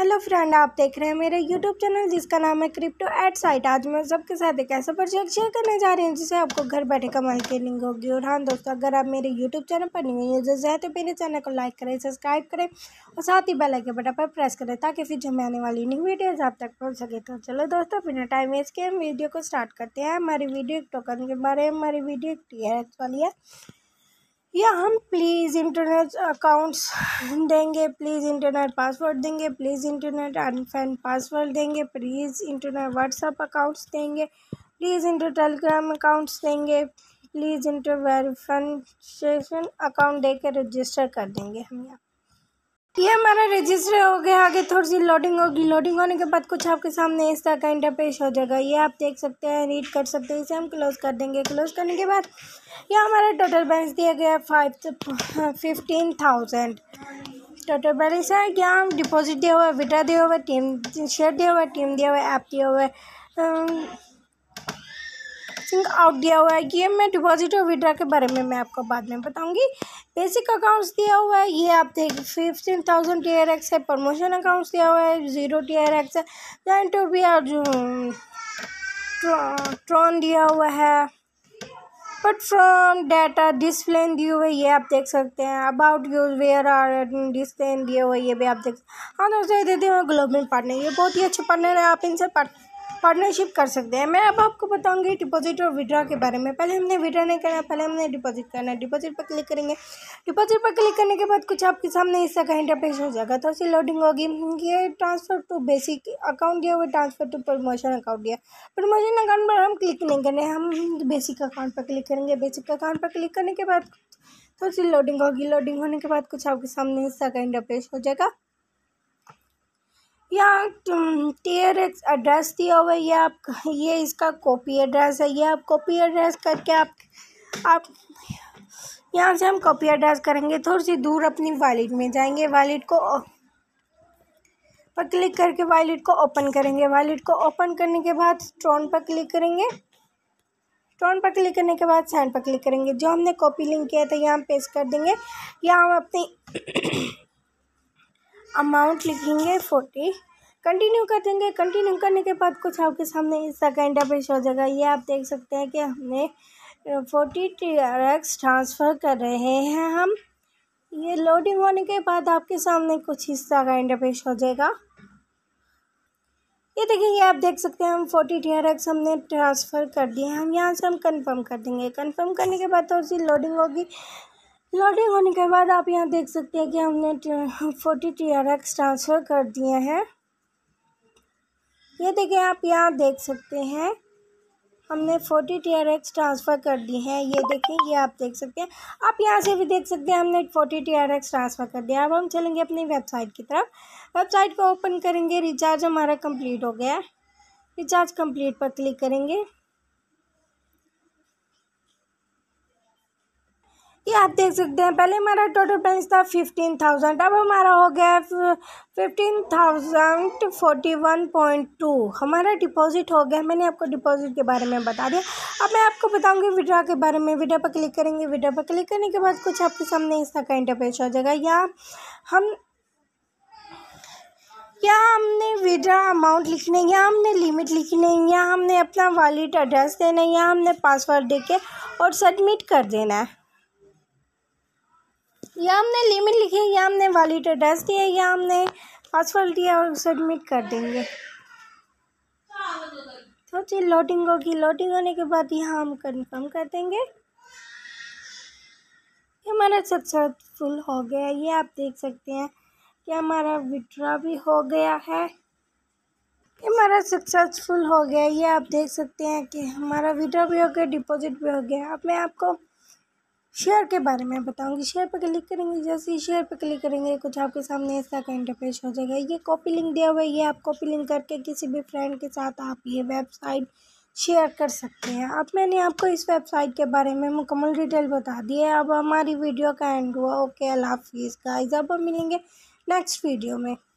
Hello friend, आप देख रहे हैं मेरे यूट्यूब चैनल जिसका नाम है क्रिप्टो एट साइट। आज मैं सबके साथ एक ऐसा प्रोजेक्ट शेयर करने जा रही हूँ जिससे आपको घर बैठे कमाई की अर्निंग होगी। और हाँ दोस्तों, अगर आप मेरे यूट्यूब चैनल पर न्यू यूजर्स हैं तो मेरे चैनल को लाइक करें, सब्सक्राइब करें और साथ ही बेल आइकन बटन पर प्रेस करें ताकि फिर जब मैं आने वाली न्यू वीडियोज़ आप तक पहुँच सके। तो चलो दोस्तों, बिना टाइम वेस्ट किए हम वीडियो को स्टार्ट करते हैं। हमारी वीडियो एक टोकन के बारे में, हमारी वीडियो एक TRX वाली है। या हम प्लीज़ इंटरनेट अकाउंट्स देंगे, प्लीज़ इंटरनेट पासवर्ड देंगे, प्लीज़ इंटरनेट अनफैन पासवर्ड देंगे, प्लीज़ इंटरनेट व्हाट्सअप अकाउंट्स देंगे, प्लीज़ इंटर टेलीग्राम अकाउंट्स देंगे, प्लीज़ इंटर वेरिफिकेशन अकाउंट देकर रजिस्टर कर देंगे हम। यहाँ ये हमारा रजिस्टर हो गया। आगे थोड़ी सी लोडिंग होगी। लोडिंग होने के बाद कुछ आपके सामने इस तरह का इंटरफेस हो जाएगा। ये आप देख सकते हैं, रीड कर सकते हैं। इसे हम क्लोज कर देंगे। क्लोज करने के बाद ये हमारा टोटल बैलेंस दिया गया है 15,000 टोटल बैलेंस है। यहाँ हम डिपॉजिट दिया हुआ है, विड्रॉ दिया हुआ है, टीम शेयर दिया हुआ है, टीम दिया हुआ है, ऐप दिया हुआ है, सिंग आउट दिया हुआ है। ये मैं डिपॉजिट और विड्रॉ के बारे में मैं आपको बाद में बताऊंगी। बेसिक अकाउंट्स दिया हुआ है, ये आप देख 15,000 TRX है। प्रमोशन अकाउंट्स दिया हुआ है, 0 TRX है। जॉइन टू बी जो ट्रॉन दिया हुआ है। बट फ्रॉम डाटा डिस्प्ले दिए हुए, ये आप देख सकते हैं। About use where are display दिए हुए, ये भी आप देख। हाँ दोस्तों, देते हैं ग्लोबल पार्टनर। ये बहुत ही अच्छे पार्टनर है, आप इनसे पार्टनरशिप कर सकते हैं। मैं अब आपको बताऊंगी डिपॉजिट और विड्रॉ के बारे में। पहले हमने विड्रॉ नहीं करना, पहले हमने डिपॉजिट करना है। डिपॉजिट पर क्लिक करेंगे। डिपॉजिट पर क्लिक करने के बाद कुछ आपके सामने इस तरह का इंटरफेस हो जाएगा। तो उसकी लोडिंग होगी। ये ट्रांसफर टू बेसिक अकाउंट दिया हुआ, ट्रांसफर टू प्रमोशन अकाउंट दिया। प्रमोशन अकाउंट पर हम क्लिक नहीं करने, हम बेसिक अकाउंट पर क्लिक करेंगे। बेसिक अकाउंट पर क्लिक करने के बाद तो उसकी लोडिंग होगी। लोडिंग होने के बाद कुछ आपके सामने इस तरह का इंटरफेस हो जाएगा। यहाँ TRX एड्रेस दिया हुआ है। ये इसका कॉपी एड्रेस है। ये आप कॉपी एड्रेस करके आप यहाँ से हम कॉपी एड्रेस करेंगे। थोड़ी सी दूर अपनी वॉलेट में जाएंगे। वॉलेट को पर क्लिक करके वॉलेट को ओपन करेंगे। वॉलेट को ओपन करने के बाद ट्रॉन पर क्लिक करेंगे। ट्रॉन पर क्लिक करने के बाद सेंड पर क्लिक करेंगे। जो हमने कॉपी लिंक किया था यहाँ पेस्ट कर देंगे। यहाँ हम अपनी अमाउंट लिखेंगे 40, कंटिन्यू कर देंगे। कंटिन्यू करने के बाद कुछ आपके सामने इस तरह का इंटरफेस हो जाएगा। ये आप देख सकते हैं कि हमने 40 TRX ट्रांसफ़र कर रहे हैं हम। ये लोडिंग होने के बाद आपके सामने कुछ इस तरह का इंटरफेस हो जाएगा। ये देखिए, ये आप देख सकते हैं हम 40 TRX हमने ट्रांसफ़र कर दिए हैं। हम यहाँ से हम कंफर्म कर देंगे। कंफर्म करने के बाद थोड़ी सी लोडिंग होगी। लोडिंग होने के बाद आप यहाँ देख सकते हैं कि हमने 40 TRX ट्रांसफ़र कर दिए हैं। ये देखिए, आप यहाँ देख सकते हैं हमने 40 TRX ट्रांसफ़र कर दी हैं। ये देखें, ये आप देख सकते हैं। आप यहाँ से भी देख सकते हैं हमने 40 TRX ट्रांसफ़र कर दिया। अब हम चलेंगे अपनी वेबसाइट की तरफ। वेबसाइट को ओपन करेंगे। रिचार्ज हमारा कंप्लीट हो गया है। रिचार्ज कंप्लीट पर क्लिक करेंगे। ये आप देख सकते हैं, पहले हमारा टोटल बैलेंस था 15,000, अब हमारा हो गया 15,041.2। हमारा डिपॉजिट हो गया। मैंने आपको डिपॉजिट के बारे में बता दिया। अब मैं आपको बताऊंगी विड्रॉ के बारे में। विड्रॉ पर क्लिक करेंगे। विड्रॉ पर क्लिक करने के बाद कुछ आपके सामने इस तरह का इंटरफेस हो जाएगा। यहाँ हमने विड्रॉ अमाउंट लिखने, यहाँ हमने लिमिट लिखनी है, यहाँ हमने अपना वॉलेट एड्रेस देना है, यहाँ हमने पासवर्ड देके और सबमिट कर देना है। यहाँ हमने लिमिट लिखी है, यहाँ हमने वॉलेट एड्रेस दिया है, यहाँ हमने पासवर्ड दिया और सबमिट कर देंगे। तो चलिए लोडिंग होगी। लोडिंग होने के बाद यहाँ हम कंफर्म कर देंगे। ये हमारा सक्सेसफुल हो गया। ये आप देख सकते हैं कि हमारा विड्रॉ भी हो गया है। ये हमारा सक्सेसफुल हो गया। ये आप देख सकते हैं कि हमारा विड्रॉ भी हो गया, डिपॉजिट भी हो गया। अब मैं आपको शेयर के बारे में बताऊंगी। शेयर पर क्लिक करेंगे। जैसे ही शेयर पर क्लिक करेंगे कुछ आपके सामने इस तरह का इंटरफेस हो जाएगा। ये कॉपी लिंक दिया हुआ है। ये आप कॉपी लिंक करके किसी भी फ्रेंड के साथ आप ये वेबसाइट शेयर कर सकते हैं। अब मैंने आपको इस वेबसाइट के बारे में मुकम्मल डिटेल बता दी है। अब हमारी वीडियो का एंड हुआ। ओके, अल्लाह हाफिज़ गाइस। अब हम मिलेंगे नेक्स्ट वीडियो में।